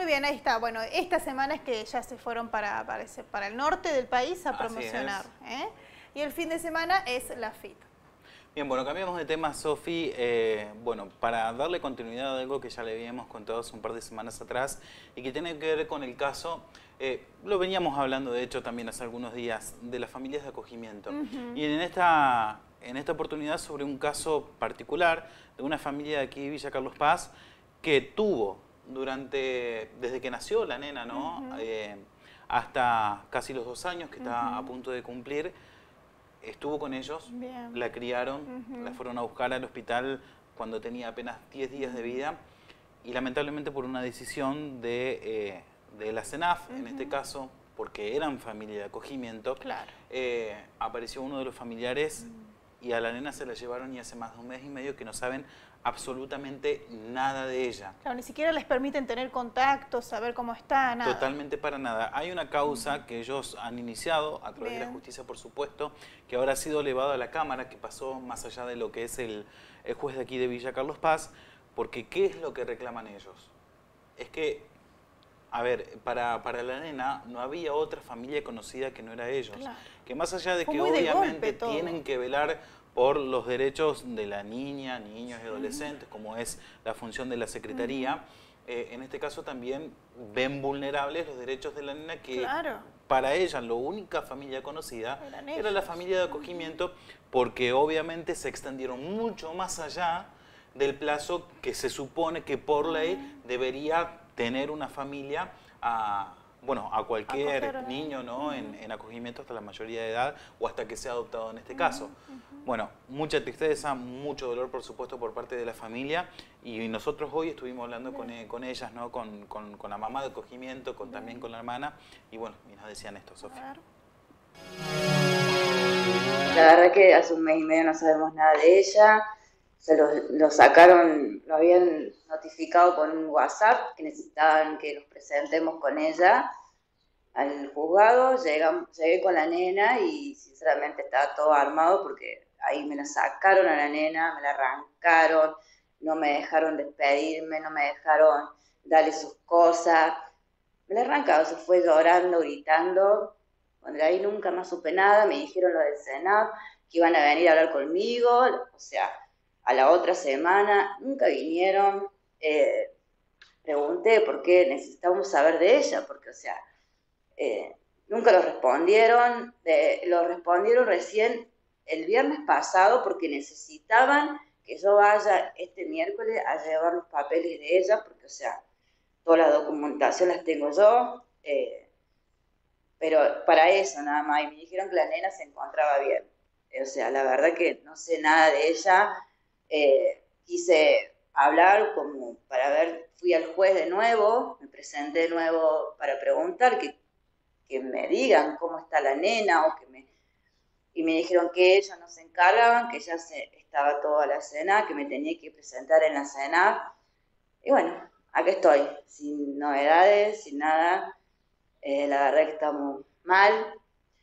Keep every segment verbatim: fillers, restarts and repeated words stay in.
Muy bien, ahí está. Bueno, esta semana es que ya se fueron para, para, ese- para el norte del país a promocionar. ¿eh? Y el fin de semana es la F I T. Bien, bueno, cambiamos de tema, Sofi. Eh, bueno, para darle continuidad a algo que ya le habíamos contado hace un par de semanas atrás y que tiene que ver con el caso, eh, lo veníamos hablando de hecho también hace algunos días, de las familias de acogimiento. Uh-huh. Y en esta, en esta oportunidad sobre un caso particular de una familia de aquí de Villa Carlos Paz que tuvo durante, desde que nació la nena, ¿no? Uh-huh. eh, hasta casi los dos años que está uh-huh. a punto de cumplir, estuvo con ellos, bien. La criaron, uh-huh. la fueron a buscar al hospital cuando tenía apenas diez días de vida y lamentablemente por una decisión de, eh, de la CENAF, uh-huh. en este caso, porque eran familia de acogimiento, claro. eh, apareció uno de los familiares uh-huh. y a la nena se la llevaron y hace más de un mes y medio que no saben absolutamente nada de ella. Claro, ni siquiera les permiten tener contacto, saber cómo está, nada. Totalmente para nada. Hay una causa uh-huh. que ellos han iniciado a través Bien. de la justicia, por supuesto, que ahora ha sido elevado a la Cámara, que pasó más allá de lo que es el, el juez de aquí de Villa Carlos Paz, porque ¿qué es lo que reclaman ellos? Es que, a ver, para, para la nena no había otra familia conocida que no era ellos. Claro. Que más allá de Fue que muy de obviamente golpe tienen que velar por los derechos de la niña, niños y adolescentes, uh-huh. como es la función de la Secretaría, uh-huh. eh, en este caso también ven vulnerables los derechos de la nena que claro. para ella la única familia conocida era la familia de acogimiento, uh-huh. porque obviamente se extendieron mucho más allá del plazo que se supone que por ley uh-huh. debería tener una familia a... Bueno, a cualquier Acoger, niño, ¿no? Uh-huh. en, en acogimiento hasta la mayoría de edad o hasta que sea adoptado en este uh-huh. caso. Uh-huh. Bueno, mucha tristeza, mucho dolor, por supuesto, por parte de la familia y nosotros hoy estuvimos hablando con, con ellas, ¿no? Con, con, con la mamá de acogimiento, con, también con la hermana y bueno, y nos decían esto, Sofía. La verdad que hace un mes y medio no sabemos nada de ella. Se lo, lo sacaron, lo habían notificado con un WhatsApp que necesitaban que nos presentemos con ella al juzgado. Llegamos, llegué con la nena y sinceramente estaba todo armado porque ahí me la sacaron a la nena, me la arrancaron, no me dejaron despedirme, no me dejaron darle sus cosas. Me la arrancaron, se fue llorando, gritando. Bueno, de ahí nunca más supe nada, me dijeron lo del Senado, que iban a venir a hablar conmigo, o sea... A la otra semana nunca vinieron, eh, pregunté por qué necesitábamos saber de ella, porque, o sea, eh, nunca lo respondieron, eh, lo respondieron recién el viernes pasado porque necesitaban que yo vaya este miércoles a llevar los papeles de ella, porque, o sea, toda la documentación las tengo yo, eh, pero para eso nada más, y me dijeron que la nena se encontraba bien, o sea, la verdad que no sé nada de ella. Eh, quise hablar como para ver, fui al juez de nuevo, me presenté de nuevo para preguntar que, que me digan cómo está la nena o que me, y me dijeron que ellos no se encargaban, que ya se, estaba toda la cena, que me tenía que presentar en la cena y bueno, acá estoy, sin novedades, sin nada, eh, la verdad que estamos mal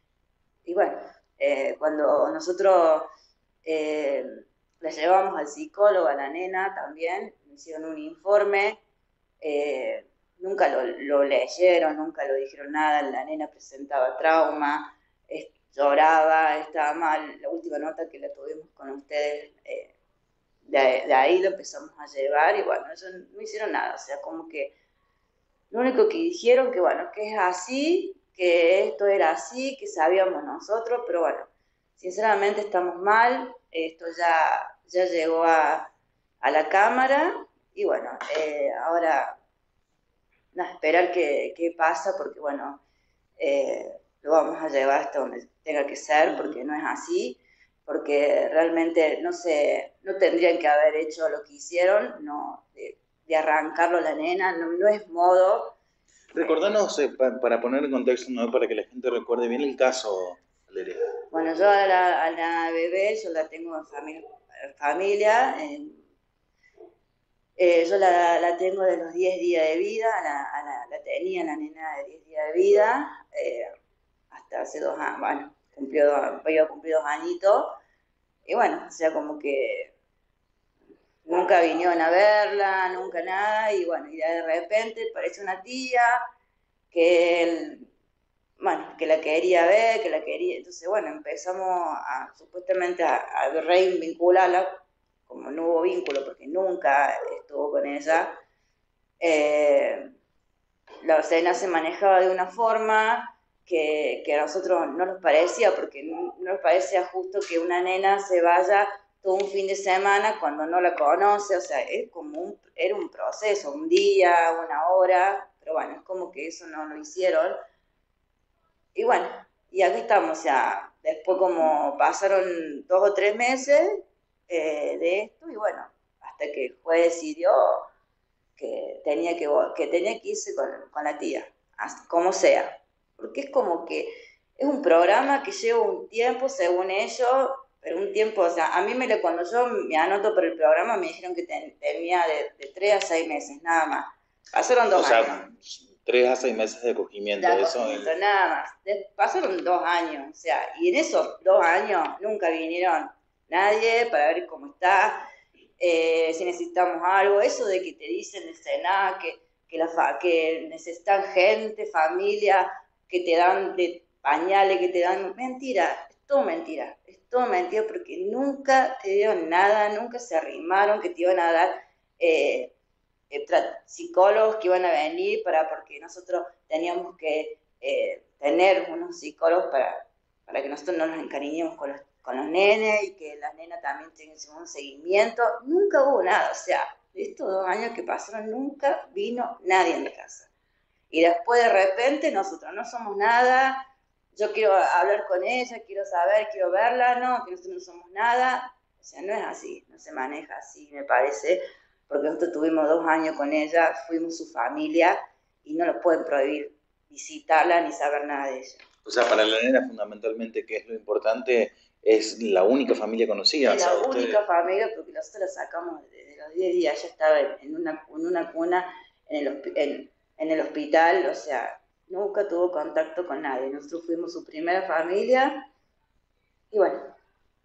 y bueno, eh, cuando nosotros eh, la llevamos al psicólogo, a la nena también, me hicieron un informe, eh, nunca lo, lo leyeron, nunca lo dijeron nada, la nena presentaba trauma, es, lloraba, estaba mal, la última nota que la tuvimos con ustedes, eh, de, de ahí lo empezamos a llevar y bueno, ellos no hicieron nada, o sea, como que lo único que dijeron que bueno, que es así, que esto era así, que sabíamos nosotros, pero bueno, sinceramente estamos mal, esto ya, ya llegó a, a la Cámara y bueno, eh, ahora nada, esperar qué, qué pasa porque bueno, eh, lo vamos a llevar hasta donde tenga que ser porque no es así, porque realmente no sé, no tendrían que haber hecho lo que hicieron, no, de, de arrancarlo a la nena, no, no es modo. Recordanos, eh, pa, para poner en contexto, ¿no? Para que la gente recuerde bien el caso, Valeria. Bueno, yo a la, a la bebé, yo la tengo en familia, familia en, eh, yo la, la tengo de los diez días de vida, la, a la, la tenía la nena de diez días de vida, eh, hasta hace dos años, bueno, cumplió, iba a cumplir dos añitos, y bueno, o sea, como que nunca vinieron a verla, nunca nada, y bueno, y de repente aparece una tía que, el, bueno, que la quería ver, que la quería, entonces bueno, empezamos a, supuestamente a, a reinvincularla, como no hubo vínculo porque nunca estuvo con ella. eh, la cena se manejaba de una forma que, que a nosotros no nos parecía, porque no, no nos parecía justo que una nena se vaya todo un fin de semana cuando no la conoce, o sea, es como un, era un proceso, un día, una hora, pero bueno, es como que eso no lo hicieron. Y bueno, y aquí estamos, o sea, después como pasaron dos o tres meses eh, de esto, y bueno, hasta que el juez decidió que tenía que, que, tenía que irse con, con la tía, como sea, porque es como que es un programa que lleva un tiempo, según ellos, pero un tiempo, o sea, a mí me lo, cuando yo me anoto por el programa me dijeron que ten, tenía de, de tres a seis meses, nada más. Pasaron dos o sea, años. tres a seis meses de acogimiento. De eso acogimiento, es... nada más. De, pasaron dos años, o sea, y en esos dos años nunca vinieron nadie para ver cómo está, eh, si necesitamos algo, eso de que te dicen de cenar, que, que, la fa, que necesitan gente, familia, que te dan de pañales, que te dan... Mentira, es todo mentira, es todo mentira, porque nunca te dieron nada, nunca se arrimaron que te iban a dar... Eh, psicólogos que iban a venir para, porque nosotros teníamos que eh, tener unos psicólogos para, para que nosotros no nos encariñemos con los, con los nenes y que las nenas también tengan un seguimiento. Nunca hubo nada, o sea, de estos dos años que pasaron nunca vino nadie en mi casa. Y después de repente nosotros no somos nada, yo quiero hablar con ella, quiero saber, quiero verla, no, que nosotros no somos nada. O sea, no es así, no se maneja así, me parece, porque nosotros tuvimos dos años con ella, fuimos su familia y no nos pueden prohibir visitarla ni saber nada de ella. O sea, para la nena fundamentalmente, que es lo importante, es la única familia conocida. Es la o sea, única ustedes... familia, porque nosotros la sacamos desde los diez días, ella estaba en una, en una cuna en el, en, en el hospital, o sea, nunca tuvo contacto con nadie. Nosotros fuimos su primera familia y bueno.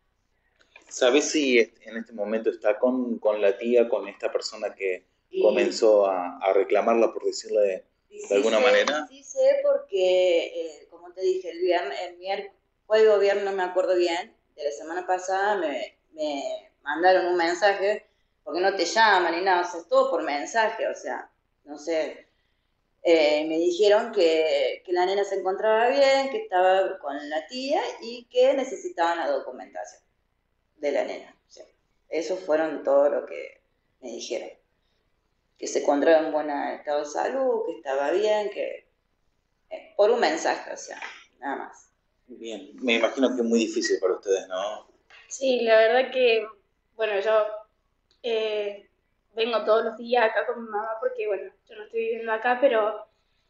¿Sabes si en este momento está con, con la tía, con esta persona que y, comenzó a, a reclamarla, por decirle de, sí de alguna sé, manera? Sí sé, porque, eh, como te dije, el viernes, el miércoles, jueves o viernes, no me acuerdo bien, de la semana pasada me, me mandaron un mensaje, porque no te llaman ni nada, o sea, es todo por mensaje, o sea, no sé. Eh, me dijeron que, que la nena se encontraba bien, que estaba con la tía y que necesitaban la documentación de la nena. O sea, eso fueron todo lo que me dijeron. Que se encontraba en buen estado de salud, que estaba bien, que... Eh, por un mensaje, o sea, nada más. Bien, me imagino que es muy difícil para ustedes, ¿no? Sí, la verdad que, bueno, yo eh, vengo todos los días acá con mi mamá porque, bueno, yo no estoy viviendo acá, pero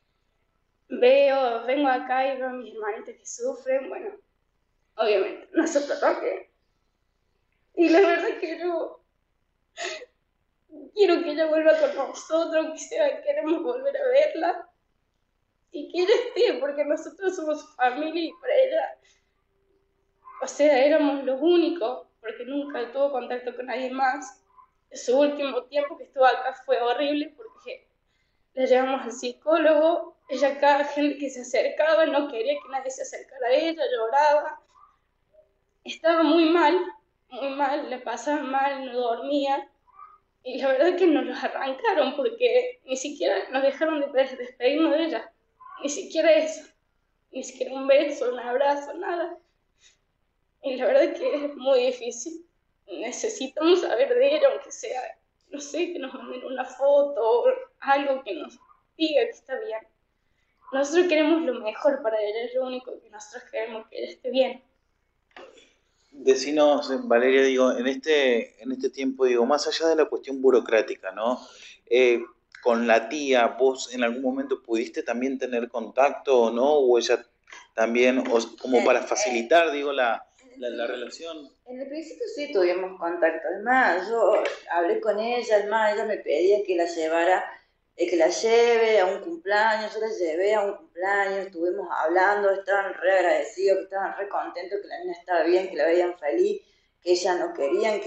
veo, vengo acá y veo a mis hermanitas que sufren, bueno, obviamente, nosotros también. Y la verdad que yo quiero que ella vuelva con nosotros, que sea, queremos volver a verla y que ella esté, porque nosotros somos su familia y para ella, o sea, éramos los únicos, porque nunca tuvo contacto con nadie más. Su último tiempo que estuvo acá fue horrible porque la llevamos al psicólogo, ella cada gente que se acercaba no quería que nadie se acercara a ella, lloraba, estaba muy mal, muy mal, le pasaba mal, no dormía, y la verdad es que nos los arrancaron porque ni siquiera nos dejaron de despedirnos de ella, ni siquiera eso, ni siquiera un beso, un abrazo, nada. Y la verdad es que es muy difícil. Necesitamos saber de ella, aunque sea, no sé, que nos manden una foto o algo que nos diga que está bien. Nosotros queremos lo mejor para ella, es lo único que nosotros queremos, que ella esté bien. Decinos, Valeria, digo, en este, en este tiempo, digo, más allá de la cuestión burocrática, ¿no? Eh, con la tía, ¿vos en algún momento pudiste también tener contacto o no? ¿O ella también, o, como para facilitar, digo, la, la, la relación? En el principio sí tuvimos contacto, además yo hablé con ella, además ella me pedía que la llevara, eh, que la lleve a un cumpleaños, yo la llevé a un cumpleaños, estuvimos hablando, estaban re agradecidos, que estaban re contentos, que la niña estaba bien, que la veían feliz, que ella no querían que,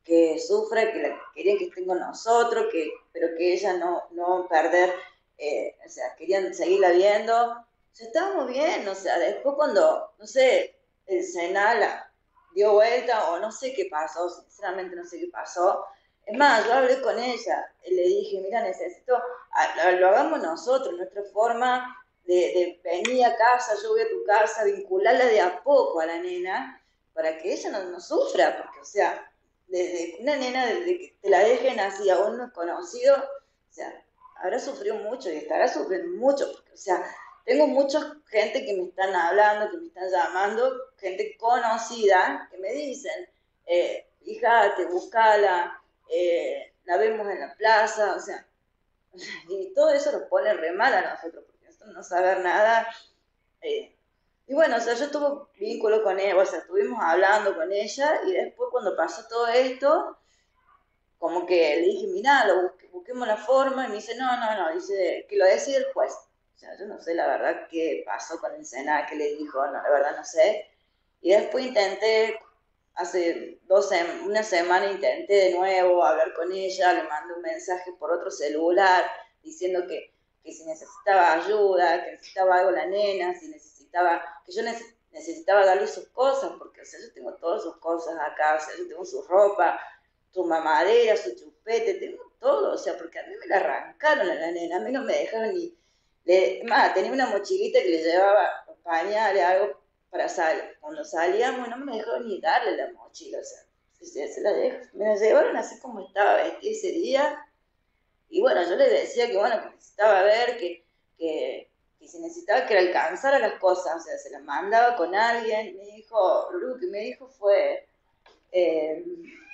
que sufra, que la querían que esté con nosotros, que, pero que ella no, no perder, eh, o sea, querían seguirla viendo. O sea, estábamos bien, o sea, después cuando, no sé, el Senal dio vuelta o no sé qué pasó, sinceramente no sé qué pasó. Es más, yo hablé con ella y le dije, mira, necesito, lo hagamos nosotros, nuestra forma de, de venir a casa, yo voy a tu casa, vincularla de a poco a la nena, para que ella no, no sufra, porque, o sea, desde una nena, desde que te la dejen así a un desconocido, o sea, habrá sufrido mucho y estará sufriendo mucho, porque, o sea, tengo mucha gente que me están hablando, que me están llamando, gente conocida, que me dicen, eh, hija, te buscala, eh, la vemos en la plaza, o sea, y todo eso nos pone re mal a nosotros, porque nosotros no saber nada. Eh, y bueno, o sea, yo tuve vínculo con ella, o sea, estuvimos hablando con ella, y después cuando pasó todo esto, como que le dije, mirá, lo busque, busquemos la forma, y me dice, no, no, no, dice, que lo decide el juez. O sea, yo no sé la verdad qué pasó con el Senado, qué le dijo, no, la verdad no sé. Y después intenté, hace dos sem una semana intenté de nuevo hablar con ella, le mandé un mensaje por otro celular diciendo que, que si necesitaba ayuda, que necesitaba algo la nena, si necesitaba, que yo neces necesitaba darle sus cosas, porque o sea, yo tengo todas sus cosas acá, o sea, yo tengo su ropa, su mamadera, su chupete, tengo todo, o sea, porque a mí me la arrancaron a la nena, a mí no me dejaron ni, le, más, tenía una mochilita que le llevaba pañales, algo para salir, cuando salíamos no me dejaron ni darle la mochila, o sea, se, se la dejó, me la llevaron así como estaba vestida ese día, y bueno, yo le decía que bueno, que necesitaba ver, que, que, que si necesitaba que le alcanzara las cosas, o sea, se las mandaba con alguien, y me dijo, lo único que me dijo fue, eh,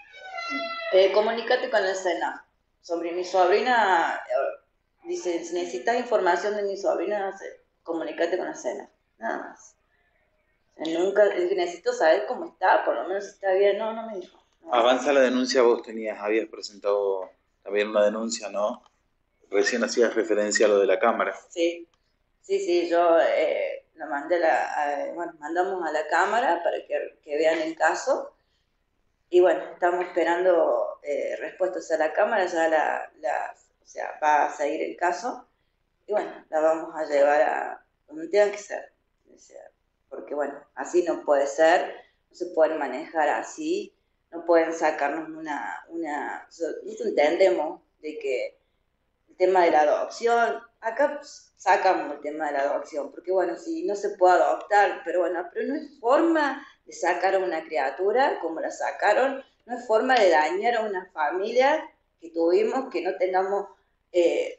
eh, comunícate con el Senado, sobre mi sobrina, eh, dice, si necesitas información de mi sobrina, comunícate con el Senado, nada más. Nunca, necesito saber cómo está, por lo menos si está bien, no, no me dijo. No. Avanza la denuncia, vos tenías, habías presentado también una denuncia, ¿no? Recién hacías referencia a lo de la cámara. Sí, sí, sí, yo eh, lo mandé a la, a, bueno, mandamos a la cámara para que, que vean el caso. Y bueno, estamos esperando eh, respuestas a la cámara, ya la, la, o sea, va a seguir el caso. Y bueno, la vamos a llevar a donde tenga que ser. O sea, porque bueno, así no puede ser, no se pueden manejar así, no pueden sacarnos una, una, nosotros entendemos de que el tema de la adopción, acá sacamos el tema de la adopción, porque bueno, si no se puede adoptar, pero bueno, pero no es forma de sacar a una criatura como la sacaron, no es forma de dañar a una familia que tuvimos, que no tengamos eh,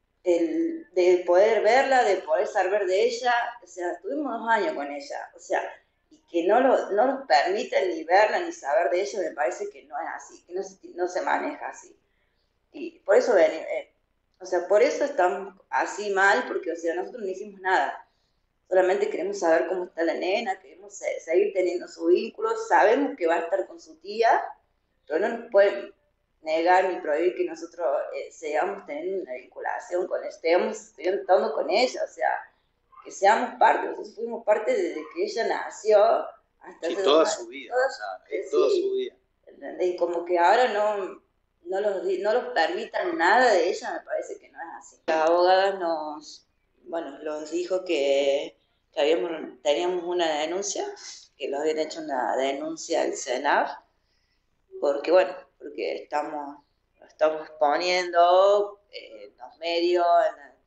el, de poder verla, de poder saber de ella, o sea, tuvimos dos años con ella, o sea, y que no, lo, no nos permiten ni verla ni saber de ella, me parece que no es así, que no se, no se maneja así. Y por eso, eh, o sea, por eso estamos así mal, porque, o sea, nosotros no hicimos nada, solamente queremos saber cómo está la nena, queremos seguir teniendo su vínculo, sabemos que va a estar con su tía, pero no nos pueden negar ni prohibir que nosotros eh, sigamos teniendo una vinculación con ella, estemos estando con ella, o sea, que seamos parte, nosotros fuimos parte desde que ella nació hasta sí, hace toda dos su vida, toda, o sea, es sí, toda su vida. Y como que ahora no, no, los, no los permitan nada de ella, me parece que no es así. Las abogadas nos, bueno, los dijo que, que habíamos, teníamos una denuncia, que los habían hecho una denuncia al Senado, porque bueno, porque estamos, estamos exponiendo eh, en los medios, en el,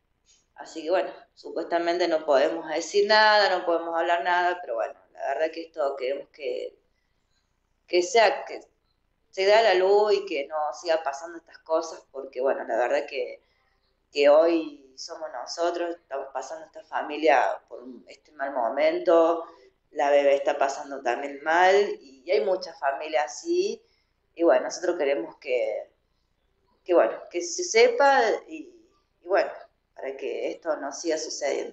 así que bueno, supuestamente no podemos decir nada, no podemos hablar nada, pero bueno, la verdad que esto queremos que, que sea, que se dé a la luz y que no siga pasando estas cosas, porque bueno, la verdad que, que hoy somos nosotros, estamos pasando esta familia por este mal momento, la bebé está pasando también mal, y hay muchas familias así, y bueno, nosotros queremos que, que bueno, que se sepa, y, y bueno, para que esto no siga sucediendo.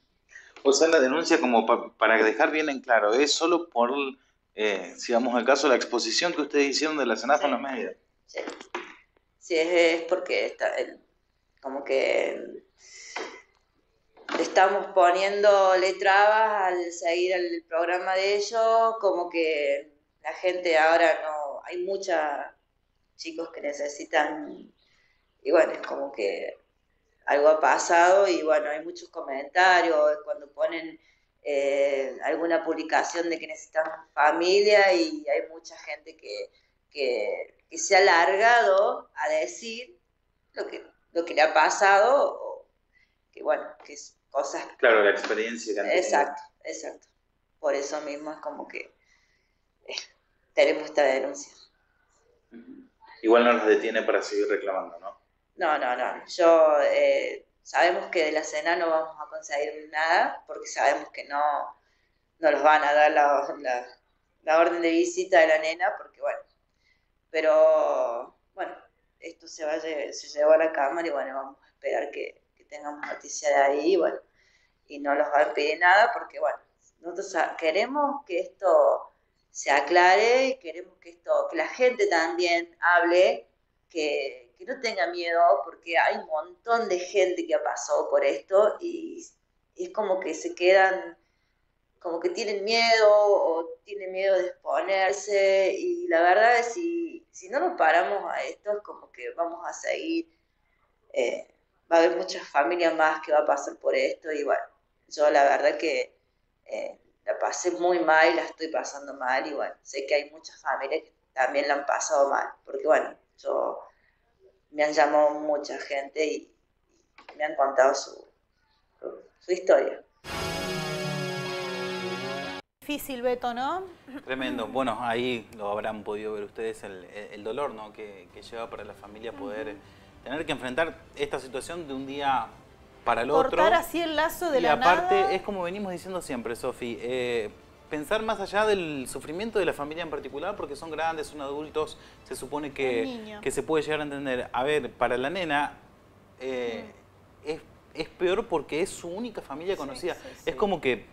O sea, la denuncia, como pa para dejar bien en claro, es solo por, eh, si vamos al caso, la exposición que ustedes hicieron de la Senaf sí. en los medios. Sí, sí es, es porque está, el, como que estamos poniéndole trabas al seguir el programa de ellos, como que la gente ahora no, hay muchos chicos que necesitan, y bueno, es como que algo ha pasado y bueno, hay muchos comentarios cuando ponen eh, alguna publicación de que necesitan familia y hay mucha gente que, que, que se ha largado a decir lo que, lo que le ha pasado, o que bueno, que es cosas... Claro, la experiencia que han tenido. Exacto, exacto. Por eso mismo es como que eh, tenemos esta denuncia. Igual no los detiene para seguir reclamando, ¿no? No, no, no. Yo eh, sabemos que de la cena no vamos a conseguir nada porque sabemos que no, no los van a dar la, la, la orden de visita de la nena porque bueno, pero bueno, esto se, va, se llevó a la cámara y bueno, vamos a esperar que, que tengamos noticia de ahí y bueno, y no los va a pedir nada porque bueno, nosotros queremos que esto se aclare y queremos que esto, que la gente también hable, que que no tenga miedo, porque hay un montón de gente que ha pasado por esto y, y es como que se quedan, como que tienen miedo o tienen miedo de exponerse y la verdad es si, si no nos paramos a esto es como que vamos a seguir, eh, va a haber muchas familias más que va a pasar por esto y bueno, yo la verdad que eh, la pasé muy mal y la estoy pasando mal y bueno, sé que hay muchas familias que también la han pasado mal, porque bueno, yo... me han llamado mucha gente y, y me han contado su, su, su historia. Difícil, Beto, ¿no? Tremendo. Bueno, ahí lo habrán podido ver ustedes, el, el dolor, ¿no? que, que lleva para la familia poder uh-huh. tener que enfrentar esta situación de un día para el Cortar otro. Cortar así el lazo de y la aparte, nada. es como venimos diciendo siempre, Sofi, eh, pensar más allá del sufrimiento de la familia en particular, porque son grandes, son adultos, se supone que, que se puede llegar a entender. A ver, para la nena eh, mm. es, es peor porque es su única familia conocida. Sí, sí, sí. Es como que,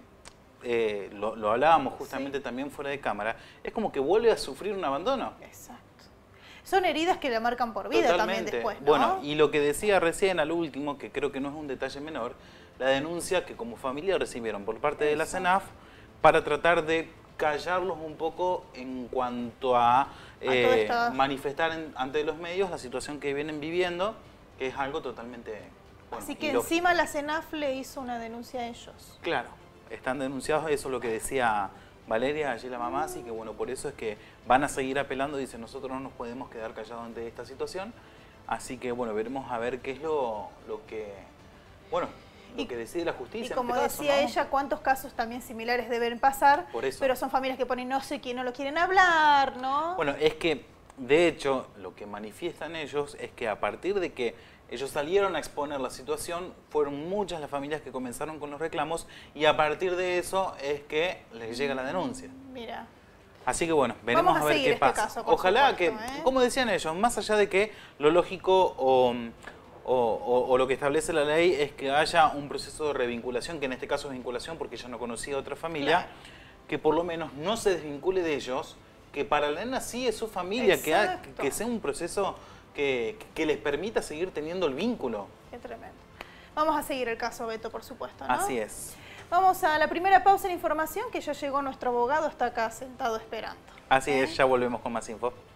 eh, lo, lo hablábamos justamente sí. también fuera de cámara, es como que vuelve a sufrir un abandono. Exacto. Son heridas que la marcan por vida Totalmente. También después, ¿no? Bueno, y lo que decía recién al último, que creo que no es un detalle menor, la denuncia que como familia recibieron por parte Eso. de la CENAF para tratar de callarlos un poco en cuanto a, eh, a manifestar en, ante los medios la situación que vienen viviendo, que es algo totalmente... Bueno, Así que ilógico. Encima la CENAF le hizo una denuncia a ellos. Claro, están denunciados, eso es lo que decía Valeria, allí la mamá, así que bueno, por eso es que van a seguir apelando, dice, nosotros no nos podemos quedar callados ante esta situación, así que bueno, veremos a ver qué es lo, lo que... Bueno, lo que decide la justicia. Y como en este decía caso, ¿no? ella, cuántos casos también similares deben pasar, Por eso. pero son familias que ponen no sé quién, no lo quieren hablar, ¿no? Bueno, es que, de hecho, lo que manifiestan ellos es que a partir de que ellos salieron a exponer la situación, fueron muchas las familias que comenzaron con los reclamos y a partir de eso es que les llega la denuncia. Mira. Así que bueno, veremos Vamos a, a ver qué este pasa. Caso, Ojalá supuesto, que, ¿eh? como decían ellos, más allá de que lo lógico o... O, o, o lo que establece la ley es que haya un proceso de revinculación, que en este caso es vinculación porque ella no conocía a otra familia, claro. que por lo menos no se desvincule de ellos, que para la nena sí es su familia, que, ha, que sea un proceso que, que les permita seguir teniendo el vínculo. Qué tremendo. Vamos a seguir el caso, Beto, por supuesto, ¿no? Así es. Vamos a la primera pausa en información, que ya llegó nuestro abogado, está acá sentado esperando. Así ¿Eh? es, ya volvemos con más info.